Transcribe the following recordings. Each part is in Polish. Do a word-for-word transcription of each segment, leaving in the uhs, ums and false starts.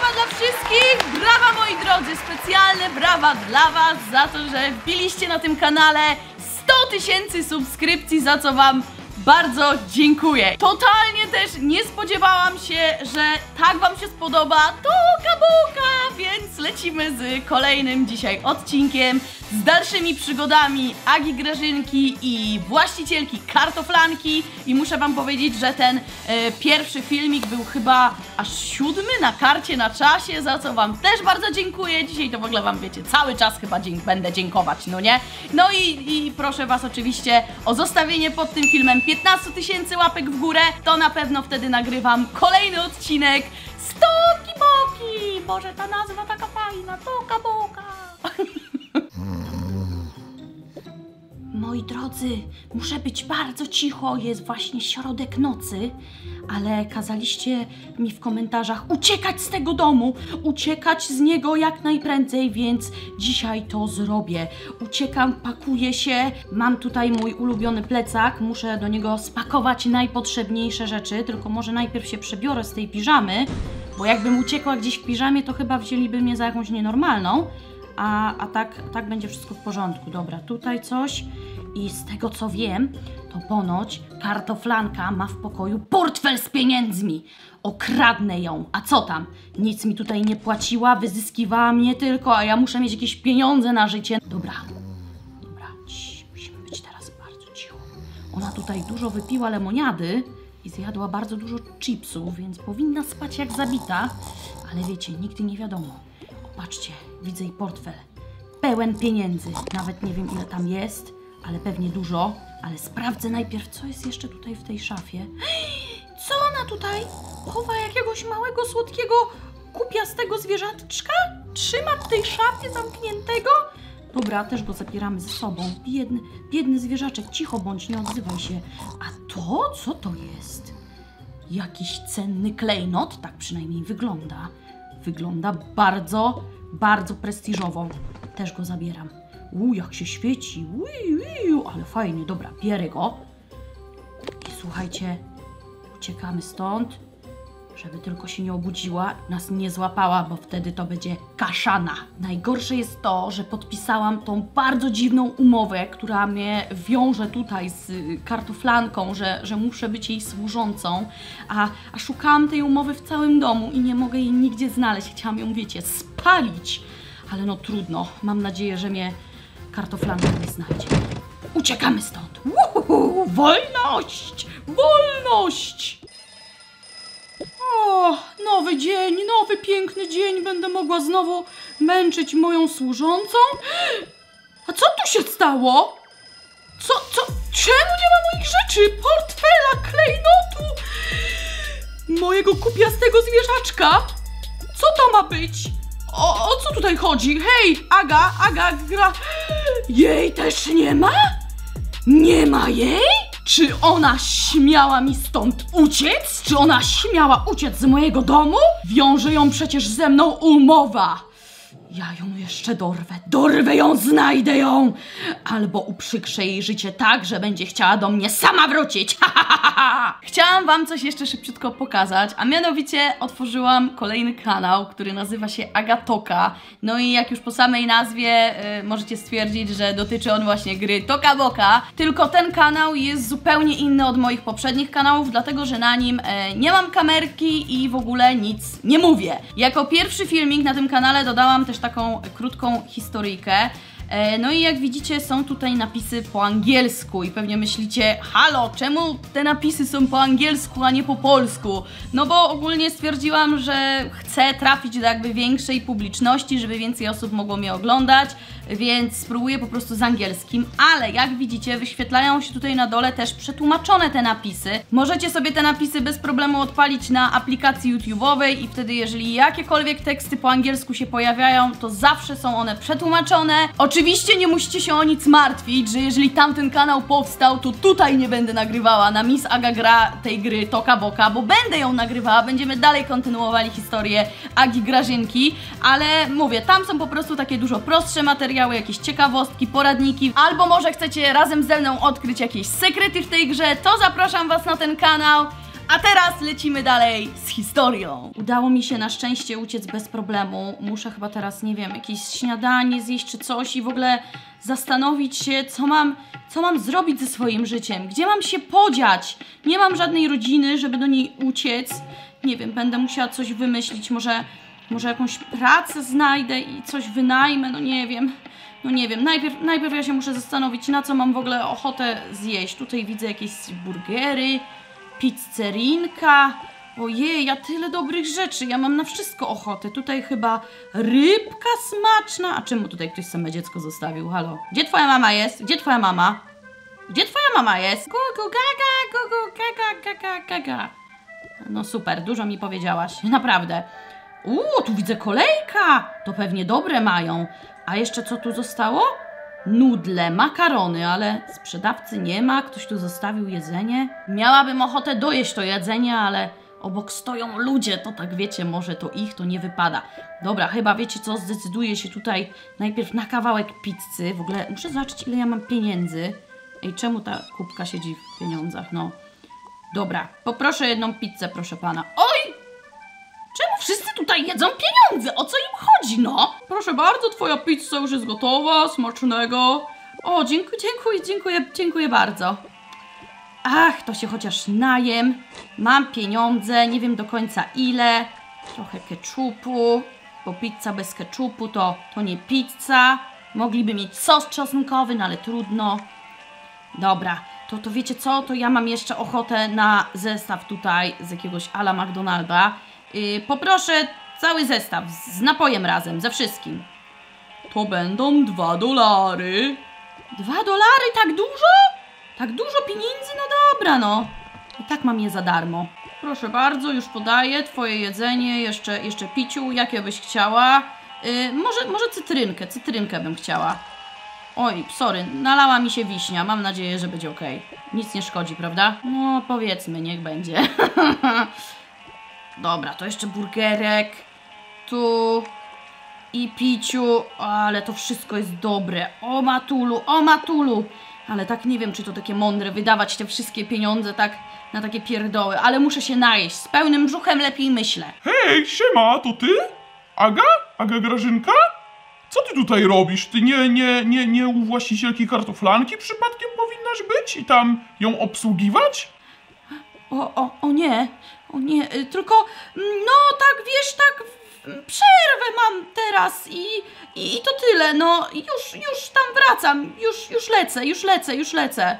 brawa dla wszystkich! Brawa, moi drodzy! Specjalne brawa dla was za to, że wbiliście na tym kanale sto tysięcy subskrypcji, za co wam bardzo dziękuję. Totalnie też nie spodziewałam się, że tak wam się spodoba Toka Boka, więc lecimy z kolejnym dzisiaj odcinkiem, z dalszymi przygodami Agi Grażynki i właścicielki kartoflanki. I muszę wam powiedzieć, że ten e, pierwszy filmik był chyba aż siódmy na karcie na czasie, za co wam też bardzo dziękuję. Dzisiaj to w ogóle wam, wiecie, cały czas chyba dzięk będę dziękować, no nie? No i, i proszę was oczywiście o zostawienie pod tym filmem piętnaście tysięcy łapek w górę. To na pewno wtedy nagrywam kolejny odcinek z Toki Boki. Boże, ta nazwa taka fajna, Toka Boka. Moi drodzy, muszę być bardzo cicho, jest właśnie środek nocy, ale kazaliście mi w komentarzach uciekać z tego domu, uciekać z niego jak najprędzej, więc dzisiaj to zrobię. Uciekam, pakuję się, mam tutaj mój ulubiony plecak, muszę do niego spakować najpotrzebniejsze rzeczy, tylko może najpierw się przebiorę z tej piżamy, bo jakbym uciekła gdzieś w piżamie, to chyba wzięliby mnie za jakąś nienormalną. A, a tak, tak będzie wszystko w porządku. Dobra, tutaj coś. I z tego co wiem, to ponoć kartoflanka ma w pokoju portfel z pieniędzmi. Okradnę ją. A co tam? Nic mi tutaj nie płaciła, wyzyskiwała mnie tylko, a ja muszę mieć jakieś pieniądze na życie. Dobra, dobra, Cii, musimy być teraz bardzo cicho. Ona tutaj dużo wypiła lemoniady i zjadła bardzo dużo chipsów, więc powinna spać jak zabita. Ale wiecie, nigdy nie wiadomo. Patrzcie, widzę jej portfel, pełen pieniędzy, nawet nie wiem ile tam jest, ale pewnie dużo, ale sprawdzę najpierw, co jest jeszcze tutaj w tej szafie. Co ona tutaj chowa jakiegoś małego, słodkiego, kupiastego zwierzaczka? Trzyma w tej szafie zamkniętego? Dobra, też go zabieramy ze sobą. Biedny, biedny zwierzaczek, cicho bądź, nie odzywaj się. A to, co to jest? Jakiś cenny klejnot, tak przynajmniej wygląda. Wygląda bardzo, bardzo prestiżowo. Też go zabieram. Uuu, jak się świeci. Ui, ui, ale fajnie. Dobra, bierę go. I słuchajcie, uciekamy stąd, żeby tylko się nie obudziła, nas nie złapała, bo wtedy to będzie kaszana. Najgorsze jest to, że podpisałam tą bardzo dziwną umowę, która mnie wiąże tutaj z kartoflanką, że, że muszę być jej służącą, a, a szukałam tej umowy w całym domu i nie mogę jej nigdzie znaleźć. Chciałam ją, wiecie, spalić, ale no trudno. Mam nadzieję, że mnie kartoflanka nie znajdzie. Uciekamy stąd. Uhuhu, wolność! Wolność! O, nowy dzień, nowy piękny dzień. Będę mogła znowu męczyć moją służącą. A co tu się stało? Co, co? Czemu nie ma moich rzeczy? Portfela, klejnotu, mojego kupiastego zwierzaczka? Co to ma być? O, o co tutaj chodzi? Hej, Aga, Aga gra... Jej też nie ma? Nie ma jej? Czy ona śmiała mi stąd uciec? Czy ona śmiała uciec z mojego domu? Wiąże ją przecież ze mną umowa. Ja ją jeszcze dorwę. Dorwę ją, znajdę ją. Albo uprzykrzę jej życie tak, że będzie chciała do mnie sama wrócić. Chciałam wam coś jeszcze szybciutko pokazać, a mianowicie otworzyłam kolejny kanał, który nazywa się Agatoka. No i jak już po samej nazwie yy, możecie stwierdzić, że dotyczy on właśnie gry Toka Boka. Tylko ten kanał jest zupełnie inny od moich poprzednich kanałów, dlatego że na nim yy, nie mam kamerki i w ogóle nic nie mówię. Jako pierwszy filmik na tym kanale dodałam też taką krótką historyjkę. No i jak widzicie, są tutaj napisy po angielsku i pewnie myślicie, halo, czemu te napisy są po angielsku, a nie po polsku? No bo ogólnie stwierdziłam, że chcę trafić do jakby większej publiczności, żeby więcej osób mogło mnie oglądać, więc spróbuję po prostu z angielskim, ale jak widzicie, wyświetlają się tutaj na dole też przetłumaczone te napisy. Możecie sobie te napisy bez problemu odpalić na aplikacji YouTube'owej i wtedy jeżeli jakiekolwiek teksty po angielsku się pojawiają, to zawsze są one przetłumaczone. Oczywiście nie musicie się o nic martwić, że jeżeli tamten kanał powstał, to tutaj nie będę nagrywała na Miss Aga gra tej gry Toka Boka, bo będę ją nagrywała, będziemy dalej kontynuowali historię Agi Grażynki, ale mówię, tam są po prostu takie dużo prostsze materiały, jakieś ciekawostki, poradniki, albo może chcecie razem ze mną odkryć jakieś sekrety w tej grze, to zapraszam was na ten kanał. A teraz lecimy dalej z historią. Udało mi się na szczęście uciec bez problemu. Muszę chyba teraz, nie wiem, jakieś śniadanie zjeść czy coś i w ogóle zastanowić się, co mam, co mam zrobić ze swoim życiem. Gdzie mam się podziać? Nie mam żadnej rodziny, żeby do niej uciec. Nie wiem, będę musiała coś wymyślić. Może, może jakąś pracę znajdę i coś wynajmę, no nie wiem. No nie wiem, najpierw, najpierw ja się muszę zastanowić, na co mam w ogóle ochotę zjeść. Tutaj widzę jakieś burgery, pizzerinka. Ojej, ja tyle dobrych rzeczy, ja mam na wszystko ochotę. Tutaj chyba rybka smaczna. A czemu tutaj ktoś same dziecko zostawił? Halo? Gdzie twoja mama jest? Gdzie twoja mama? Gdzie twoja mama jest? Gugu gaga, gugu gaga, gaga, gaga. No super, dużo mi powiedziałaś, naprawdę. Uuu, tu widzę kolejka. To pewnie dobre mają. A jeszcze co tu zostało? Nudle, makarony, ale sprzedawcy nie ma. Ktoś tu zostawił jedzenie. Miałabym ochotę dojeść to jedzenie, ale obok stoją ludzie. To tak wiecie, może to ich, to nie wypada. Dobra, chyba wiecie co? Zdecyduję się tutaj najpierw na kawałek pizzy. W ogóle muszę zobaczyć, ile ja mam pieniędzy. Ej, czemu ta kubka siedzi w pieniądzach? No. Dobra, poproszę jedną pizzę, proszę pana. Oj! Czemu wszyscy tutaj jedzą pieniądze? O co im chodzi, no? Proszę bardzo, twoja pizza już jest gotowa, smacznego. O, dziękuję, dziękuję, dziękuję, dziękuję bardzo. Ach, to się chociaż najem. Mam pieniądze, nie wiem do końca ile. Trochę keczupu, bo pizza bez keczupu to, to nie pizza. Mogliby mieć sos czosnkowy, no ale trudno. Dobra, to, to wiecie co? To ja mam jeszcze ochotę na zestaw tutaj z jakiegoś a la McDonalda. Yy, poproszę cały zestaw z napojem razem, ze wszystkim. To będą dwa dolary. Dwa dolary? Tak dużo? Tak dużo pieniędzy? No dobra, no. I tak mam je za darmo. Proszę bardzo, już podaję twoje jedzenie, jeszcze, jeszcze piciu, jakie byś chciała. Yy, może, może cytrynkę, cytrynkę bym chciała. Oj, sorry, nalała mi się wiśnia, mam nadzieję, że będzie ok. Nic nie szkodzi, prawda? No, powiedzmy, niech będzie. Dobra, to jeszcze burgerek. Tu. I piciu. Ale to wszystko jest dobre. O matulu, o matulu. Ale tak nie wiem, czy to takie mądre, wydawać te wszystkie pieniądze tak na takie pierdoły. Ale muszę się najeść. Z pełnym brzuchem lepiej myślę. Hej, siema, to ty? Aga? Aga Grażynka? Co ty tutaj robisz? Ty nie, nie, nie, nie u właścicielki kartoflanki przypadkiem powinnaś być i tam ją obsługiwać? O, o, o nie, o nie, tylko, no tak, wiesz, tak, przerwę mam teraz i, i, i to tyle, no, już, już tam wracam, już, już lecę, już lecę, już lecę.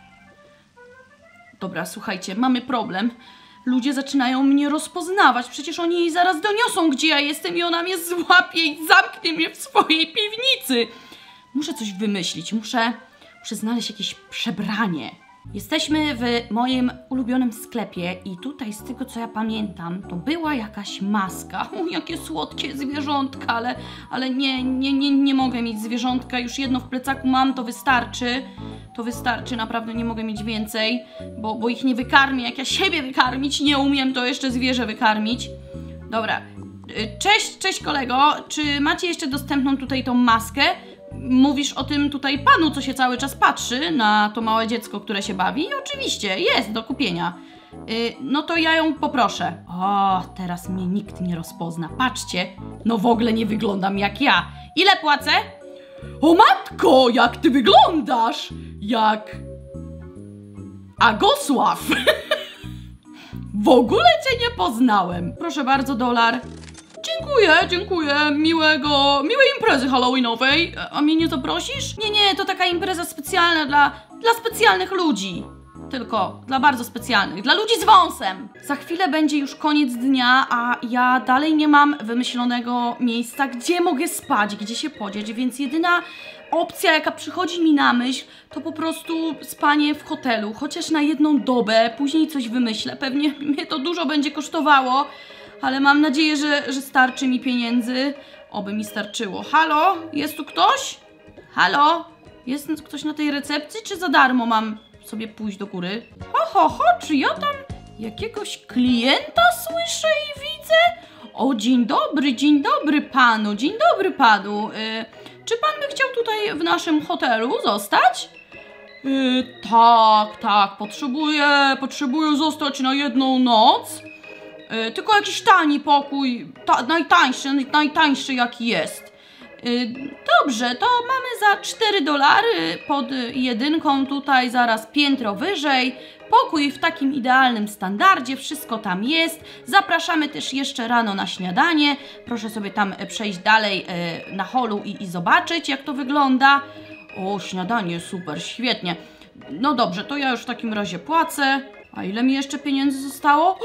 Dobra, słuchajcie, mamy problem. Ludzie zaczynają mnie rozpoznawać, przecież oni jej zaraz doniosą, gdzie ja jestem i ona mnie złapie i zamknie mnie w swojej piwnicy. Muszę coś wymyślić, muszę, muszę znaleźć jakieś przebranie. Jesteśmy w moim ulubionym sklepie i tutaj z tego co ja pamiętam to była jakaś maska. O, jakie słodkie zwierzątka, ale, ale nie, nie, nie, nie mogę mieć zwierzątka, już jedno w plecaku mam, to wystarczy. To wystarczy, naprawdę nie mogę mieć więcej, bo, bo ich nie wykarmię. Jak ja siebie wykarmić nie umiem, to jeszcze zwierzę wykarmić. Dobra, cześć, cześć kolego, czy macie jeszcze dostępną tutaj tą maskę? Mówisz o tym tutaj panu, co się cały czas patrzy na to małe dziecko, które się bawi? Oczywiście, jest do kupienia. Yy, no to ja ją poproszę. O, teraz mnie nikt nie rozpozna. Patrzcie, no w ogóle nie wyglądam jak ja. Ile płacę? O matko, jak ty wyglądasz! Jak... Agosław! W ogóle cię nie poznałem. Proszę bardzo, dolar. Dziękuję, dziękuję. Miłego, miłej imprezy halloweenowej. A mnie nie zaprosisz? Nie, nie, to taka impreza specjalna dla, dla specjalnych ludzi. Tylko dla bardzo specjalnych, dla ludzi z wąsem. Za chwilę będzie już koniec dnia, a ja dalej nie mam wymyślonego miejsca, gdzie mogę spać, gdzie się podzieć, więc jedyna opcja, jaka przychodzi mi na myśl, to po prostu spanie w hotelu, chociaż na jedną dobę, później coś wymyślę. Pewnie mnie to dużo będzie kosztowało, ale mam nadzieję, że, że starczy mi pieniędzy. Oby mi starczyło. Halo? Jest tu ktoś? Halo? Jest ktoś na tej recepcji, czy za darmo mam sobie pójść do góry? Ho, ho, ho, czy ja tam jakiegoś klienta słyszę i widzę? O, dzień dobry, dzień dobry panu, dzień dobry panu. Yy, czy pan by chciał tutaj w naszym hotelu zostać? Yy, tak, tak, potrzebuję, potrzebuję zostać na jedną noc. Yy, tylko jakiś tani pokój, ta, najtańszy, najtańszy jaki jest. Yy, dobrze, to mamy za cztery dolary pod jedynką, tutaj zaraz piętro wyżej. Pokój w takim idealnym standardzie, wszystko tam jest. Zapraszamy też jeszcze rano na śniadanie. Proszę sobie tam przejść dalej yy, na holu i, i zobaczyć, jak to wygląda. O, śniadanie, super, świetnie. No dobrze, to ja już w takim razie płacę. A ile mi jeszcze pieniędzy zostało?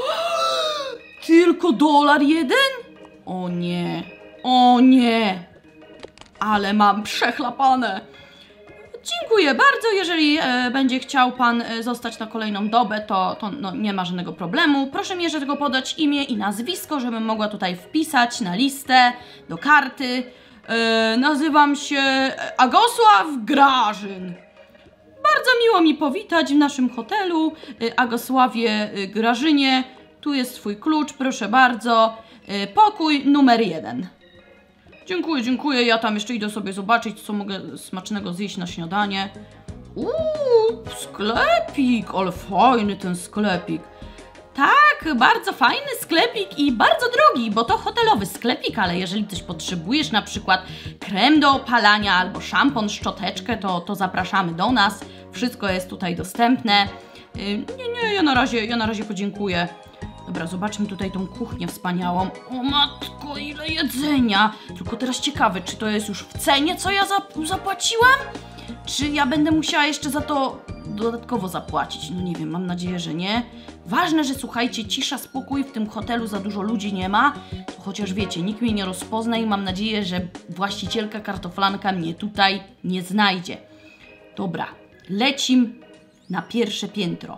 Tylko dolar jeden? O nie, o nie. Ale mam przechlapane. Dziękuję bardzo, jeżeli e, będzie chciał Pan e, zostać na kolejną dobę, to, to no, nie ma żadnego problemu. Proszę mi jeszcze tylko podać imię i nazwisko, żebym mogła tutaj wpisać na listę, do karty. E, nazywam się Agosław Grażyn. Bardzo miło mi powitać w naszym hotelu. E, Agosławie e, Grażynie, tu jest Twój klucz, proszę bardzo. E, pokój numer jeden. Dziękuję, dziękuję. Ja tam jeszcze idę sobie zobaczyć, co mogę smacznego zjeść na śniadanie. Uuu, sklepik, ale fajny ten sklepik. Tak, bardzo fajny sklepik i bardzo drogi, bo to hotelowy sklepik, ale jeżeli coś potrzebujesz, na przykład krem do opalania albo szampon, szczoteczkę, to, to zapraszamy do nas. Wszystko jest tutaj dostępne. Nie, nie, ja na razie, ja na razie podziękuję. Dobra, zobaczmy tutaj tą kuchnię wspaniałą. O matko, ile jedzenia! Tylko teraz ciekawe, czy to jest już w cenie, co ja zap zapłaciłam? Czy ja będę musiała jeszcze za to dodatkowo zapłacić? No nie wiem, mam nadzieję, że nie. Ważne, że słuchajcie, cisza, spokój, w tym hotelu za dużo ludzi nie ma. Chociaż wiecie, nikt mnie nie rozpozna i mam nadzieję, że właścicielka kartoflanka mnie tutaj nie znajdzie. Dobra, lecim na pierwsze piętro.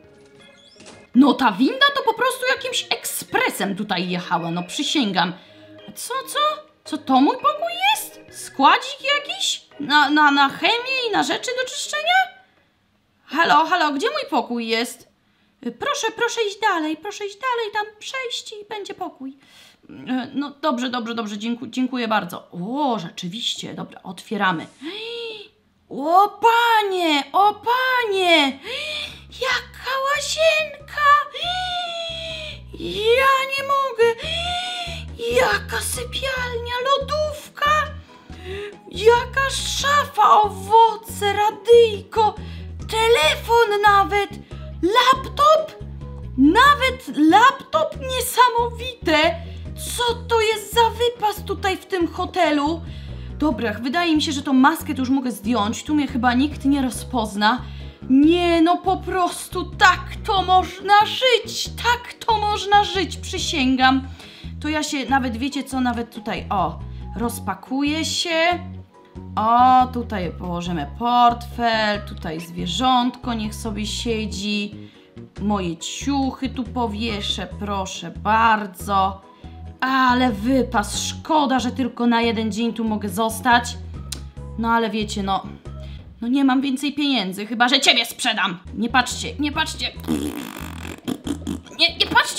No ta winda to po prostu jakimś ekspresem tutaj jechała, no przysięgam. Co, co? Co to mój pokój jest? Składzik jakiś? Na, na, na chemię i na rzeczy do czyszczenia? Halo, halo, gdzie mój pokój jest? Proszę, proszę iść dalej, proszę iść dalej, tam przejść i będzie pokój. No dobrze, dobrze, dobrze, dziękuję, dziękuję bardzo. O, rzeczywiście, dobra, otwieramy. O panie, o panie! Jaka łazienka! Ja nie mogę! Jaka sypialnia, lodówka! Jaka szafa, owoce, radyjko, telefon nawet, laptop! Nawet laptop, niesamowite! Co to jest za wypas tutaj w tym hotelu? Dobra, wydaje mi się, że tą maskę to już mogę zdjąć. Tu mnie chyba nikt nie rozpozna. Nie, no po prostu tak to można żyć, tak to można żyć, przysięgam. To ja się nawet, wiecie co, nawet tutaj, o, rozpakuję się. O, tutaj położymy portfel, tutaj zwierzątko niech sobie siedzi. Moje ciuchy tu powieszę, proszę bardzo. Ale wypas, szkoda, że tylko na jeden dzień tu mogę zostać. No ale wiecie, no... No nie mam więcej pieniędzy, chyba że ciebie sprzedam. Nie patrzcie, nie patrzcie. Nie, nie patrzcie.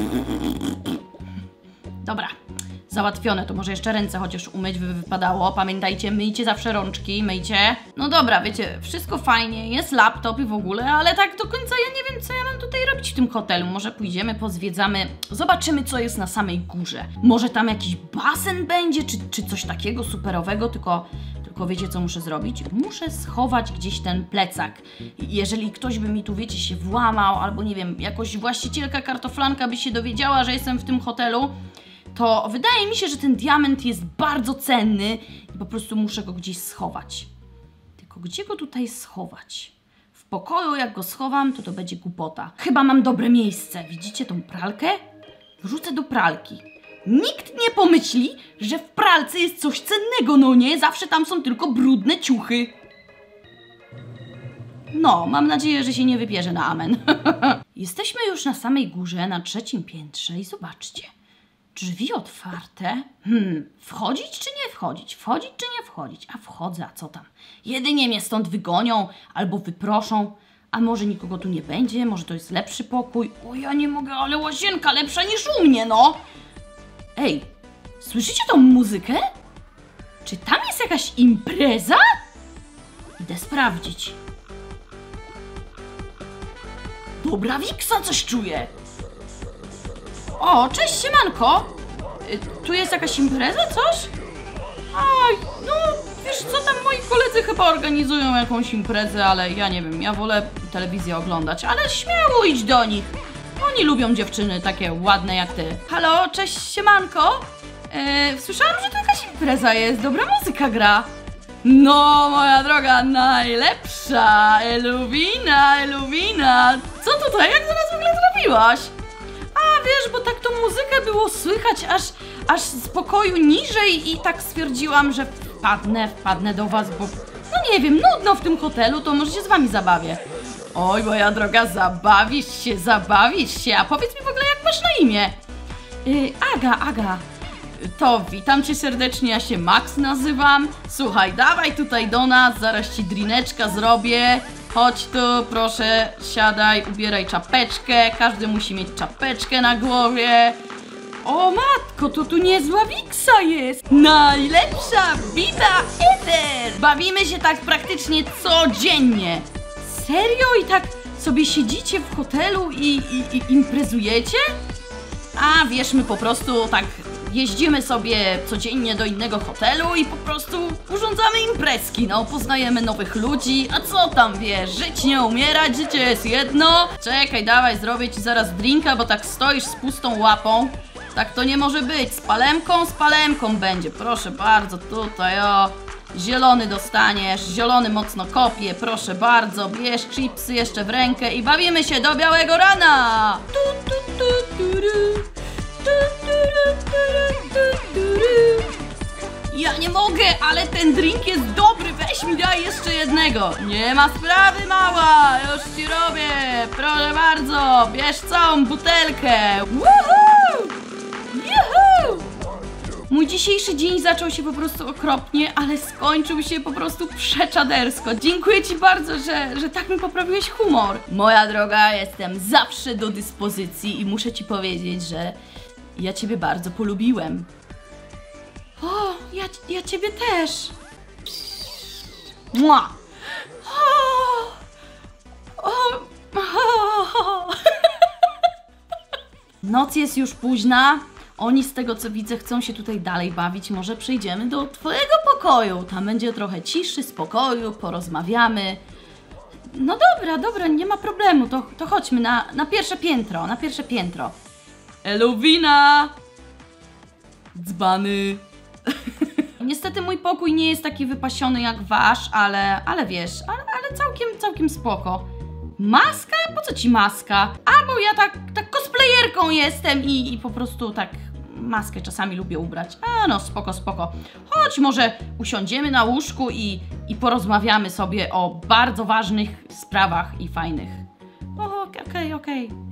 Dobra, załatwione. To może jeszcze ręce chociaż umyć by wypadało. Pamiętajcie, myjcie zawsze rączki, myjcie. No dobra, wiecie, wszystko fajnie, jest laptop i w ogóle, ale tak do końca ja nie wiem, co ja mam tutaj robić w tym hotelu. Może pójdziemy, pozwiedzamy, zobaczymy, co jest na samej górze. Może tam jakiś basen będzie, czy, czy coś takiego superowego, tylko... Tylko wiecie, co muszę zrobić? Muszę schować gdzieś ten plecak. Jeżeli ktoś by mi tu, wiecie, się włamał, albo nie wiem, jakoś właścicielka kartoflanka by się dowiedziała, że jestem w tym hotelu, to wydaje mi się, że ten diament jest bardzo cenny i po prostu muszę go gdzieś schować. Tylko gdzie go tutaj schować? W pokoju, jak go schowam, to to będzie głupota. Chyba mam dobre miejsce. Widzicie tą pralkę? Wrzucę do pralki. Nikt nie pomyśli, że w pralce jest coś cennego, no nie? Zawsze tam są tylko brudne ciuchy. No, mam nadzieję, że się nie wybierze na amen. Jesteśmy już na samej górze, na trzecim piętrze i zobaczcie. Drzwi otwarte. Hmm, wchodzić czy nie wchodzić? Wchodzić czy nie wchodzić? A wchodzę, a co tam? Jedynie mnie stąd wygonią albo wyproszą. A może nikogo tu nie będzie? Może to jest lepszy pokój? O, ja nie mogę, ale łazienka lepsza niż u mnie, no! Ej, słyszycie tą muzykę? Czy tam jest jakaś impreza? Idę sprawdzić. Dobra Wiksa coś czuję. O, cześć, siemanko. Y, tu jest jakaś impreza, coś? Aj, no wiesz co, tam moi koledzy chyba organizują jakąś imprezę, ale ja nie wiem, ja wolę telewizję oglądać, ale śmiało idź do nich. Oni lubią dziewczyny takie ładne jak ty. Halo, cześć, siemanko. E, słyszałam, że to jakaś impreza jest, dobra muzyka gra. No, moja droga, najlepsza, Eluwina, Eluwina. Co tutaj, jak do nas w ogóle trafiłaś? A wiesz, bo tak tą muzykę było słychać aż, aż z pokoju niżej i tak stwierdziłam, że wpadnę, wpadnę do was, bo no nie wiem, nudno w tym hotelu, to może się z wami zabawię. Oj, moja droga, zabawisz się, zabawisz się, a powiedz mi w ogóle, jak masz na imię? Yy, Aga, Aga. To witam cię serdecznie, ja się Max nazywam. Słuchaj, dawaj tutaj do nas, zaraz ci drineczka zrobię. Chodź tu, proszę, siadaj, ubieraj czapeczkę. Każdy musi mieć czapeczkę na głowie. O matko, to tu niezła Wiksa jest. Najlepsza bita ever. Bawimy się tak praktycznie codziennie. Serio? I tak sobie siedzicie w hotelu i, i, i imprezujecie? A wiesz, my po prostu tak jeździmy sobie codziennie do innego hotelu i po prostu urządzamy imprezki, no, poznajemy nowych ludzi, a co tam wiesz, żyć nie umierać, życie jest jedno. Czekaj, dawaj, zrobię ci zaraz drinka, bo tak stoisz z pustą łapą. Tak to nie może być, z palemką, z palemką będzie, proszę bardzo, tutaj o. Zielony dostaniesz, zielony mocno kopie, proszę bardzo, bierz chipsy jeszcze w rękę i bawimy się do białego rana! Tu, tu, tu, tu, ru. Tu, tu, ru, tu, ru, tu, tu, ru. Ja nie mogę, ale ten drink jest dobry, weź mi daj jeszcze jednego. Nie ma sprawy, mała, już ci robię, proszę bardzo, bierz całą butelkę. Woohoo! Juhu! Mój dzisiejszy dzień zaczął się po prostu okropnie, ale skończył się po prostu przeczadersko. Dziękuję ci bardzo, że, że tak mi poprawiłeś humor. Moja droga, jestem zawsze do dyspozycji i muszę ci powiedzieć, że ja ciebie bardzo polubiłem. O, ja, ja ciebie też. Mua. O, o, o. Noc jest już późna. Oni z tego co widzę chcą się tutaj dalej bawić, może przejdziemy do twojego pokoju, tam będzie trochę ciszy, spokoju, porozmawiamy. No dobra, dobra, nie ma problemu, to, to chodźmy na, na pierwsze piętro, na pierwsze piętro. Eluwina! Dzbany! Niestety mój pokój nie jest taki wypasiony jak wasz, ale, ale wiesz, ale, ale całkiem, całkiem spoko. Maska? Po co ci maska? A, bo ja tak, tak cosplayerką jestem i, i po prostu tak maskę czasami lubię ubrać. A no, spoko, spoko. Chodź, może usiądziemy na łóżku i, i porozmawiamy sobie o bardzo ważnych sprawach i fajnych. O, okej, okej. Okay, okay.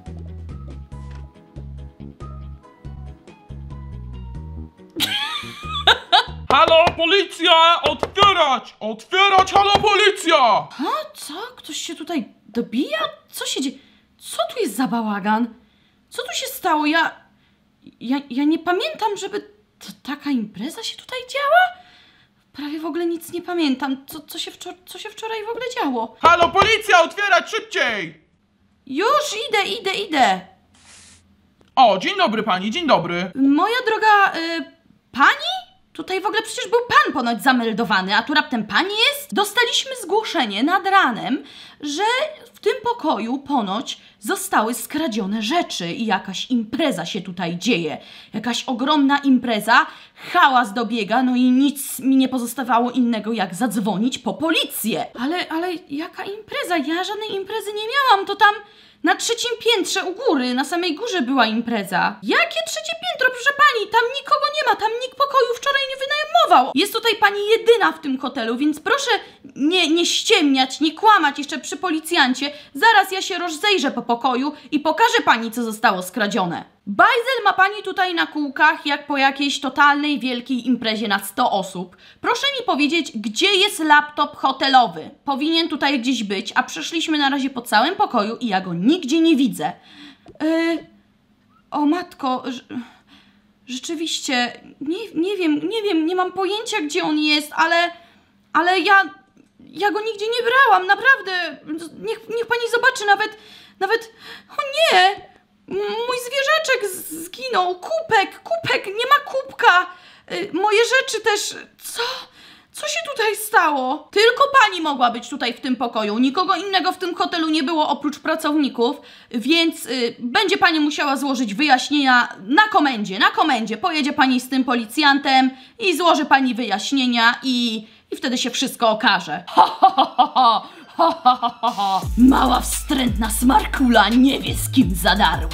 Halo, policja! Otwierać! Otwierać, halo, policja! A co? Ktoś się tutaj dobija? Co się dzieje? Co tu jest za bałagan? Co tu się stało? Ja... Ja, ja nie pamiętam, żeby to taka impreza się tutaj działa? Prawie w ogóle nic nie pamiętam. Co, co, się, wczor co się wczoraj w ogóle działo? Halo, policja! Otwierać szybciej! Już idę, idę, idę. O, dzień dobry pani, dzień dobry. Moja droga, y, pani? Tutaj w ogóle przecież był pan ponoć zameldowany, a tu raptem pani jest? Dostaliśmy zgłoszenie nad ranem, że w tym pokoju ponoć zostały skradzione rzeczy i jakaś impreza się tutaj dzieje. Jakaś ogromna impreza, hałas dobiega, no i nic mi nie pozostawało innego jak zadzwonić po policję. Ale, ale jaka impreza? Ja żadnej imprezy nie miałam, to tam na trzecim piętrze u góry, na samej górze była impreza. Jakie trzecie piętro, proszę pani? Tam nikogo nie ma, tam nikt pokoju wczoraj nie wynajmował. Jest tutaj pani jedyna w tym hotelu, więc proszę nie, nie ściemniać, nie kłamać jeszcze przy policjancie. Zaraz ja się rozejrzę po pokoju i pokażę pani, co zostało skradzione. Bajzel ma pani tutaj na kółkach jak po jakiejś totalnej wielkiej imprezie na sto osób. Proszę mi powiedzieć, gdzie jest laptop hotelowy? Powinien tutaj gdzieś być, a przeszliśmy na razie po całym pokoju i ja go nigdzie nie widzę. Yy... O matko, rzeczywiście, nie, nie wiem, nie wiem, nie mam pojęcia, gdzie on jest, ale, ale ja, ja go nigdzie nie brałam, naprawdę. Niech, niech pani zobaczy, nawet, Nawet... O nie! Mój zwierzaczek zginął. Kubek, kubek, nie ma kubka. Y, moje rzeczy też... Co? Co się tutaj stało? Tylko pani mogła być tutaj w tym pokoju. Nikogo innego w tym hotelu nie było oprócz pracowników, więc y, będzie pani musiała złożyć wyjaśnienia na komendzie. Na komendzie pojedzie pani z tym policjantem i złoży pani wyjaśnienia i, i wtedy się wszystko okaże. Ha, ha, ha, ha, ha, ha, ha, ha. Mała wstrętna smarkula nie wie z kim zadarła.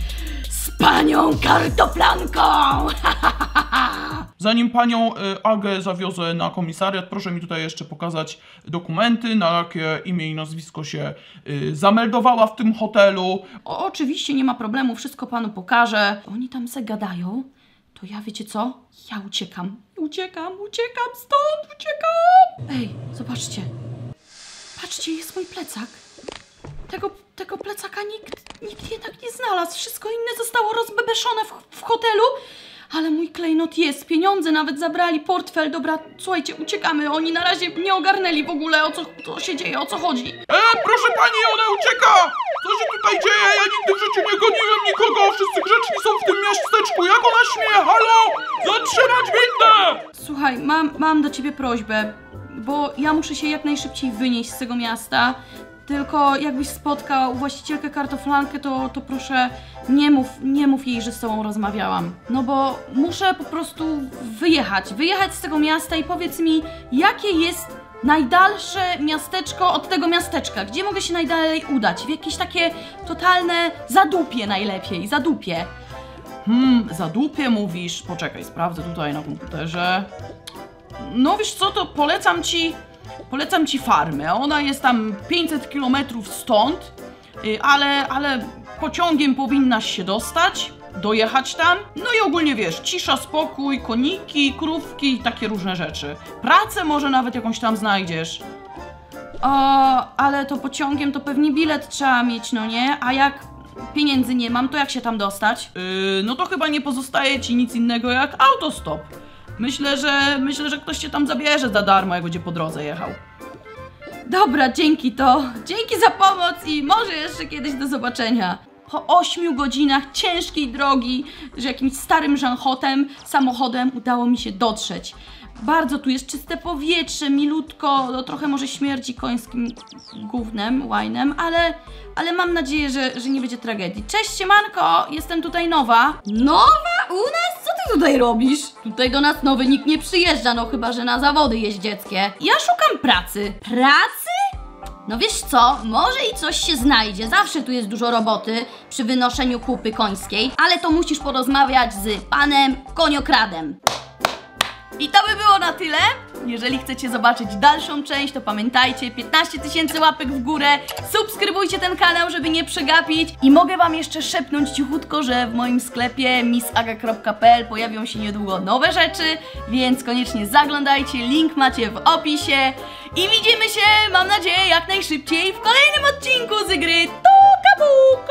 Z panią kartoflanką! Ha, ha, ha, ha. Zanim panią y, Agę zawiozę na komisariat, proszę mi tutaj jeszcze pokazać dokumenty, na jakie imię i nazwisko się y, zameldowała w tym hotelu. O, oczywiście nie ma problemu, wszystko panu pokażę. Oni tam se gadają, to ja wiecie co? Ja uciekam, uciekam, uciekam stąd, uciekam! Ej, zobaczcie. Patrzcie, jest mój plecak. Tego, tego plecaka nikt, nikt jednak nie znalazł. Wszystko inne zostało rozbebeszone w, w hotelu. Ale mój klejnot jest, pieniądze nawet zabrali, portfel, dobra, słuchajcie, uciekamy, oni na razie nie ogarnęli w ogóle, o co, co się dzieje, o co chodzi. E, proszę pani, ona ucieka! Co się tutaj dzieje? Ja nigdy w życiu nie goniłem nikogo, wszyscy grzeczni są w tym miasteczku, jak ona śmie? Halo! Zatrzymać windę! Słuchaj, mam, mam do ciebie prośbę, bo ja muszę się jak najszybciej wynieść z tego miasta. Tylko jakbyś spotkał właścicielkę kartoflankę, to, to proszę nie mów, nie mów jej, że z tobą rozmawiałam. No bo muszę po prostu wyjechać, wyjechać z tego miasta i powiedz mi, jakie jest najdalsze miasteczko od tego miasteczka? Gdzie mogę się najdalej udać? W jakieś takie totalne zadupie najlepiej, zadupie. Hmm, zadupie mówisz? Poczekaj, sprawdzę tutaj na komputerze. No wiesz co, to polecam ci... Polecam ci farmę. Ona jest tam pięćset kilometrów stąd, ale, ale pociągiem powinnaś się dostać, dojechać tam. No i ogólnie wiesz, cisza, spokój, koniki, krówki i takie różne rzeczy. Pracę może nawet jakąś tam znajdziesz. O, ale to pociągiem to pewnie bilet trzeba mieć, no nie? A jak pieniędzy nie mam, to jak się tam dostać? Yy, no to chyba nie pozostaje ci nic innego jak autostop. Myślę, że myślę, że ktoś cię tam zabierze za darmo, jak będzie po drodze jechał. Dobra, dzięki to. Dzięki za pomoc i może jeszcze kiedyś do zobaczenia. Po ośmiu godzinach ciężkiej drogi, że jakimś starym żanchotem, samochodem udało mi się dotrzeć. Bardzo tu jest czyste powietrze, milutko, no trochę może śmierdzi końskim gównem, łajnem, ale, ale mam nadzieję, że, że nie będzie tragedii. Cześć, siemanko, jestem tutaj nowa. Nowa? U nas? Co ty tutaj robisz? Tutaj do nas nowy nikt nie przyjeżdża, no chyba, że na zawody jeździeckie. Ja szukam pracy. Pracy? No wiesz co, może i coś się znajdzie, zawsze tu jest dużo roboty przy wynoszeniu kupy końskiej, ale to musisz porozmawiać z panem koniokradem. I to by było na tyle. Jeżeli chcecie zobaczyć dalszą część, to pamiętajcie, piętnaście tysięcy łapek w górę, subskrybujcie ten kanał, żeby nie przegapić. I mogę wam jeszcze szepnąć cichutko, że w moim sklepie miss aga kropka p l pojawią się niedługo nowe rzeczy, więc koniecznie zaglądajcie, link macie w opisie. I widzimy się, mam nadzieję, jak najszybciej w kolejnym odcinku z gry Tuka Buka!